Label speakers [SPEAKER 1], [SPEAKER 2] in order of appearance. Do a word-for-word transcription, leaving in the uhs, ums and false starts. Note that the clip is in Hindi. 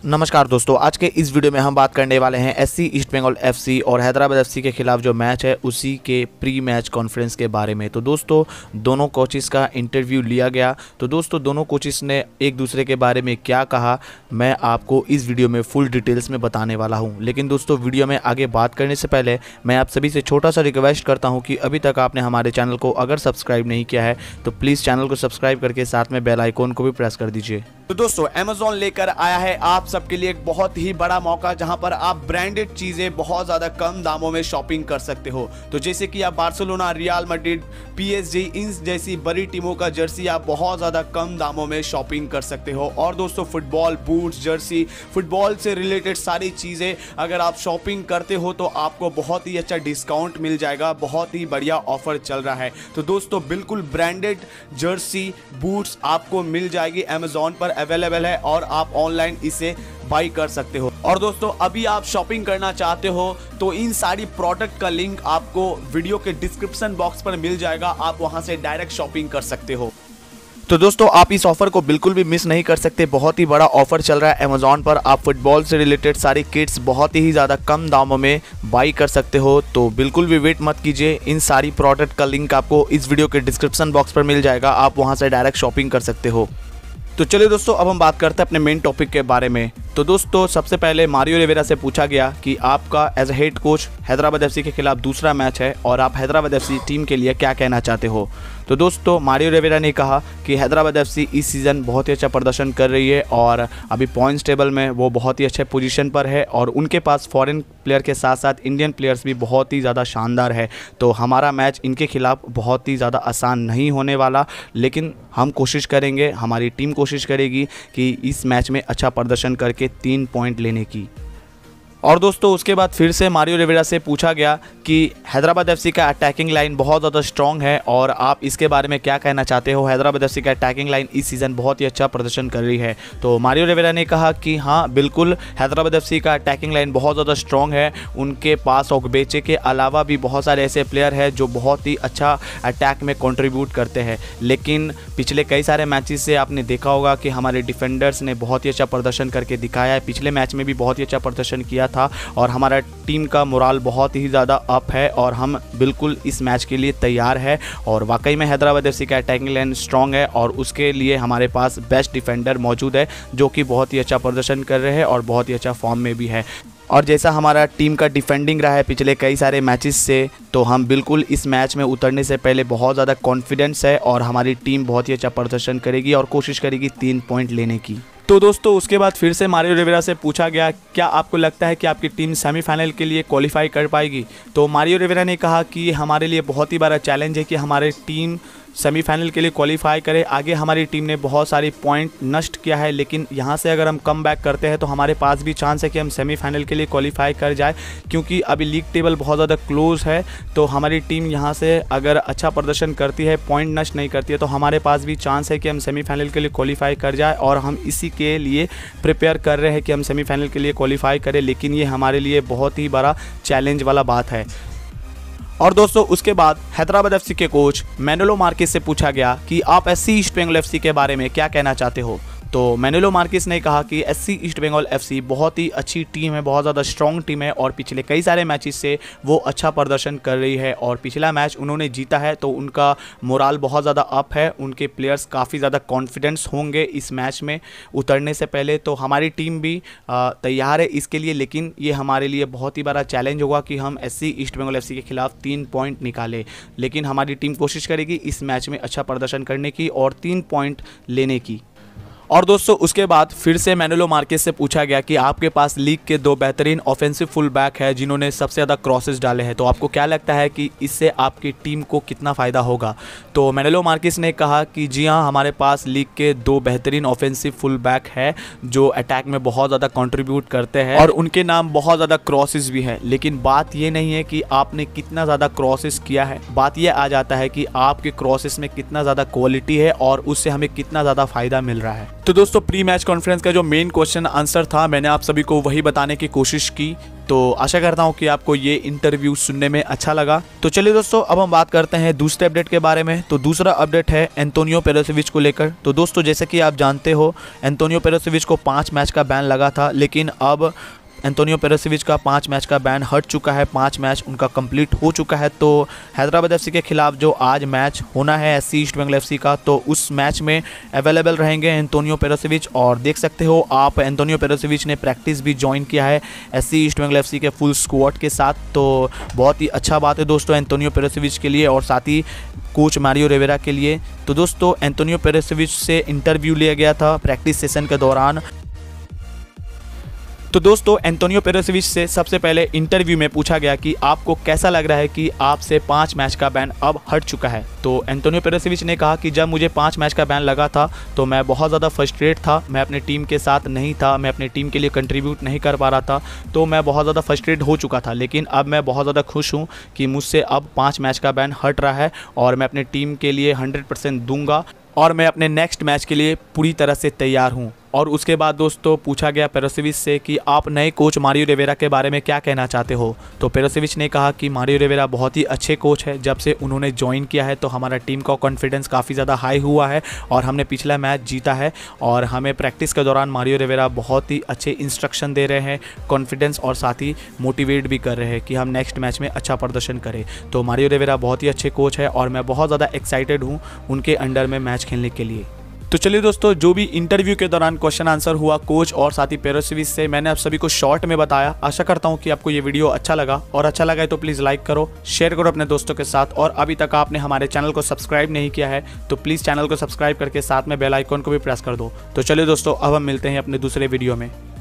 [SPEAKER 1] नमस्कार दोस्तों, आज के इस वीडियो में हम बात करने वाले हैं एससी ईस्ट बंगाल एफसी और हैदराबाद एफसी के खिलाफ जो मैच है उसी के प्री मैच कॉन्फ्रेंस के बारे में। तो दोस्तों दोनों कोचेस का इंटरव्यू लिया गया। तो दोस्तों दोनों कोचेस ने एक दूसरे के बारे में क्या कहा मैं आपको इस वीडियो में फुल डिटेल्स में बताने वाला हूँ। लेकिन दोस्तों वीडियो में आगे बात करने से पहले मैं आप सभी से छोटा सा रिक्वेस्ट करता हूँ कि अभी तक आपने हमारे चैनल को अगर सब्सक्राइब नहीं किया है तो प्लीज़ चैनल को सब्सक्राइब करके साथ में बेल आइकॉन को भी प्रेस कर दीजिए।
[SPEAKER 2] तो दोस्तों अमेज़न लेकर आया है आप सबके लिए एक बहुत ही बड़ा मौका जहां पर आप ब्रांडेड चीजें बहुत ज्यादा कम दामों में शॉपिंग कर सकते हो। तो जैसे कि आप बार्सिलोना, रियल मैड्रिड, पीएसजी इन जैसी बड़ी टीमों का जर्सी आप बहुत ज्यादा कम दामों में शॉपिंग कर सकते हो। और दोस्तों फुटबॉल बूट्स, जर्सी, फुटबॉल से रिलेटेड सारी चीजें अगर आप शॉपिंग करते हो तो आपको बहुत ही अच्छा डिस्काउंट मिल जाएगा। बहुत ही बढ़िया ऑफर चल रहा है। तो दोस्तों बिल्कुल ब्रांडेड जर्सी, बूट्स आपको मिल जाएगी अमेज़न पर अवेलेबल है और आप ऑनलाइन इसे बाई कर सकते हो। और दोस्तों अभी आप शॉपिंग करना चाहते हो तो इन सारी प्रोडक्ट का लिंक आपको वीडियो के डिस्क्रिप्शन बॉक्स पर मिल जाएगा, आप वहां से डायरेक्ट शॉपिंग कर सकते हो।
[SPEAKER 1] तो दोस्तों आप इस ऑफर को बिल्कुल भी मिस नहीं कर सकते। बहुत ही बड़ा ऑफर चल रहा है अमेज़न पर। आप फुटबॉल से रिलेटेड सारी किट्स बहुत ही ज़्यादा कम दामों में बाई कर सकते हो। तो बिल्कुल भी वेट मत कीजिए, इन सारी प्रोडक्ट का लिंक आपको इस वीडियो के डिस्क्रिप्शन बॉक्स पर मिल जाएगा, आप वहां से डायरेक्ट शॉपिंग कर सकते हो। तो चलिए दोस्तों अब हम बात करते हैं अपने मेन टॉपिक के बारे में। तो दोस्तों सबसे पहले मारियो रिवेरा से पूछा गया कि आपका as a head coach Hyderabad FC के खिलाफ दूसरा मैच है और आप हैदराबाद एफसी टीम के लिए क्या कहना चाहते हो। तो दोस्तों मारियो रिवेरा ने कहा कि हैदराबाद एफसी इस सीज़न बहुत ही अच्छा प्रदर्शन कर रही है और अभी पॉइंट्स टेबल में वो बहुत ही अच्छे पोजीशन पर है और उनके पास फॉरेन प्लेयर के साथ साथ इंडियन प्लेयर्स भी बहुत ही ज़्यादा शानदार है। तो हमारा मैच इनके खिलाफ बहुत ही ज़्यादा आसान नहीं होने वाला, लेकिन हम कोशिश करेंगे, हमारी टीम कोशिश करेगी कि इस मैच में अच्छा प्रदर्शन करके तीन पॉइंट लेने की। और दोस्तों उसके बाद फिर से मारियो रिवेरा से पूछा गया कि हैदराबाद एफसी का अटैकिंग लाइन बहुत ज़्यादा स्ट्रॉन्ग है और आप इसके बारे में क्या कहना चाहते हो। हैदराबाद एफसी का अटैकिंग लाइन इस सीज़न बहुत ही अच्छा प्रदर्शन कर रही है। तो मारियो रिवेरा ने कहा कि हाँ बिल्कुल हैदराबाद एफसी का अटैकिंग लाइन बहुत ज़्यादा स्ट्रॉन्ग है। उनके पास ओगबेचे के अलावा भी बहुत सारे ऐसे प्लेयर हैं जो बहुत ही अच्छा अटैक में कंट्रीब्यूट करते हैं। लेकिन पिछले कई सारे मैचेस से आपने देखा होगा कि हमारे डिफेंडर्स ने बहुत ही अच्छा प्रदर्शन करके दिखाया है। पिछले मैच में भी बहुत ही अच्छा प्रदर्शन किया था और हमारा टीम का मोराल बहुत ही ज़्यादा अप है और हम बिल्कुल इस मैच के लिए तैयार है। और वाकई में हैदराबाद एफसी का अटैकिंग लाइन स्ट्रॉन्ग है और उसके लिए हमारे पास बेस्ट डिफेंडर मौजूद है जो कि बहुत ही अच्छा प्रदर्शन कर रहे हैं और बहुत ही अच्छा फॉर्म में भी है। और जैसा हमारा टीम का डिफेंडिंग रहा है पिछले कई सारे मैचेस से, तो हम बिल्कुल इस मैच में उतरने से पहले बहुत ज़्यादा कॉन्फिडेंस है और हमारी टीम बहुत ही अच्छा प्रदर्शन करेगी और कोशिश करेगी तीन पॉइंट लेने की। तो दोस्तों उसके बाद फिर से मारियो रिवेरा से पूछा गया क्या आपको लगता है कि आपकी टीम सेमीफाइनल के लिए क्वालिफाई कर पाएगी। तो मारियो रिवेरा ने कहा कि हमारे लिए बहुत ही बड़ा चैलेंज है कि हमारी टीम सेमीफाइनल के लिए क्वालिफाई करे। आगे हमारी टीम ने बहुत सारी पॉइंट नष्ट किया है, लेकिन यहाँ से अगर हम कम बैक करते हैं तो हमारे पास भी चांस है कि हम सेमीफाइनल के लिए क्वालिफाई कर जाए, क्योंकि अभी लीग टेबल बहुत ज़्यादा क्लोज है। तो हमारी टीम यहाँ से अगर अच्छा प्रदर्शन करती है, पॉइंट नष्ट नहीं करती है, तो हमारे पास भी चांस है कि हम सेमीफाइनल के लिए क्वालिफाई कर जाए और हम इसी के लिए प्रिपेयर कर रहे हैं कि हम सेमीफाइनल के लिए क्वालिफाई करें। लेकिन ये हमारे लिए बहुत ही बड़ा चैलेंज वाला बात है। और दोस्तों उसके बाद हैदराबाद एफसी के कोच मैनुएलो मार्केस से पूछा गया कि आप एससी ईस्ट बंगाल एफसी के बारे में क्या कहना चाहते हो। तो मैनुएलो मार्केस ने कहा कि एससी ईस्ट बंगाल एफसी बहुत ही अच्छी टीम है, बहुत ज़्यादा स्ट्रॉन्ग टीम है और पिछले कई सारे मैचेस से वो अच्छा प्रदर्शन कर रही है और पिछला मैच उन्होंने जीता है तो उनका मोराल बहुत ज़्यादा अप है। उनके प्लेयर्स काफ़ी ज़्यादा कॉन्फिडेंस होंगे इस मैच में उतरने से पहले। तो हमारी टीम भी तैयार है इसके लिए, लेकिन ये हमारे लिए बहुत ही बड़ा चैलेंज होगा कि हम एससी ईस्ट बंगाल एफसी के खिलाफ तीन पॉइंट निकालें। लेकिन हमारी टीम कोशिश करेगी इस मैच में अच्छा प्रदर्शन करने की और तीन पॉइंट लेने की। और दोस्तों उसके बाद फिर से मैनुएलो मार्केस से पूछा गया कि आपके पास लीग के दो बेहतरीन ऑफेंसिव फुल बैक है जिन्होंने सबसे ज़्यादा क्रॉसेस डाले हैं, तो आपको क्या लगता है कि इससे आपकी टीम को कितना फ़ायदा होगा। तो मैनुएलो मार्केस ने कहा कि जी हाँ हमारे पास लीग के दो बेहतरीन ऑफेंसिव फुल बैक है जो अटैक में बहुत ज़्यादा कंट्रीब्यूट करते हैं और उनके नाम बहुत ज़्यादा क्रॉसेस भी है। लेकिन बात ये नहीं है कि आपने कितना ज़्यादा क्रॉसेस किया है, बात ये आ जाता है कि आपके क्रॉसेस में कितना ज़्यादा क्वालिटी है और उससे हमें कितना ज़्यादा फ़ायदा मिल रहा है।
[SPEAKER 2] तो दोस्तों प्री मैच कॉन्फ्रेंस का जो मेन क्वेश्चन आंसर था मैंने आप सभी को वही बताने की कोशिश की। तो आशा करता हूँ कि आपको ये इंटरव्यू सुनने में अच्छा लगा। तो चलिए दोस्तों अब हम बात करते हैं दूसरे अपडेट के बारे में। तो दूसरा अपडेट है एंटोनियो पेरोसेविच को लेकर। तो दोस्तों जैसे कि आप जानते हो एंटोनियो पेरोसेविच को पाँच मैच का बैन लगा था, लेकिन अब एंटोनियो पेरोसेविच का पाँच मैच का बैन हट चुका है। पाँच मैच उनका कंप्लीट हो चुका है। तो हैदराबाद एफसी के खिलाफ जो आज मैच होना है एससी ईस्ट बंगाल एफसी का, तो उस मैच में अवेलेबल रहेंगे एंटोनियो पेरोसेविच। और देख सकते हो आप एंटोनियो पेरोसेविच ने प्रैक्टिस भी ज्वाइन किया है एससी ईस्ट बंगाल एफसी के फुल स्क्वाड के साथ। तो बहुत ही अच्छा बात है दोस्तों एंटोनियो पेरोसेविच के लिए और साथ ही कोच मारियो रिवेरा के लिए। तो दोस्तों एंटोनियो पेरोसेविच से इंटरव्यू लिया गया था प्रैक्टिस सेशन के दौरान। तो दोस्तों एंटोनियो पेरोसेविच से सबसे पहले इंटरव्यू में पूछा गया कि आपको कैसा लग रहा है कि आपसे पाँच मैच का बैन अब हट चुका है। तो एंटोनियो पेरोसेविच ने कहा कि जब मुझे पाँच मैच का बैन लगा था तो मैं बहुत ज़्यादा फ्रस्ट्रेट था, मैं अपने टीम के साथ नहीं था, मैं अपनी टीम के लिए कंट्रीब्यूट नहीं कर पा रहा था, तो मैं बहुत ज़्यादा फ्रस्ट्रेट हो चुका था। लेकिन अब मैं बहुत ज़्यादा खुश हूँ कि मुझसे अब पाँच मैच का बैन हट रहा है और मैं अपनी टीम के लिए हंड्रेड परसेंट दूंगा और मैं अपने नेक्स्ट मैच के लिए पूरी तरह से तैयार हूँ। और उसके बाद दोस्तों पूछा गया पेरोसेविच से कि आप नए कोच मारियो रिवेरा के बारे में क्या कहना चाहते हो। तो पेरोसेविच ने कहा कि मारियो रिवेरा बहुत ही अच्छे कोच है, जब से उन्होंने ज्वाइन किया है तो हमारा टीम का कॉन्फिडेंस काफ़ी ज़्यादा हाई हुआ है और हमने पिछला मैच जीता है। और हमें प्रैक्टिस के दौरान मारियो रिवेरा बहुत ही अच्छे इंस्ट्रक्शन दे रहे हैं, कॉन्फिडेंस और साथ ही मोटिवेट भी कर रहे हैं कि हम नेक्स्ट मैच में अच्छा प्रदर्शन करें। तो मारियो रिवेरा बहुत ही अच्छे कोच है और मैं बहुत ज़्यादा एक्साइटेड हूँ उनके अंडर में मैच खेलने के लिए। तो चलिए दोस्तों जो भी इंटरव्यू के दौरान क्वेश्चन आंसर हुआ कोच और साथ ही पेरोसेविच से मैंने आप सभी को शॉर्ट में बताया। आशा करता हूं कि आपको ये वीडियो अच्छा लगा और अच्छा लगा है तो प्लीज़ लाइक करो, शेयर करो अपने दोस्तों के साथ। और अभी तक आपने हमारे चैनल को सब्सक्राइब नहीं किया है तो प्लीज़ चैनल को सब्सक्राइब करके साथ में बेल आइकॉन को भी प्रेस कर दो। तो चलिए दोस्तों अब हम मिलते हैं अपने दूसरे वीडियो में।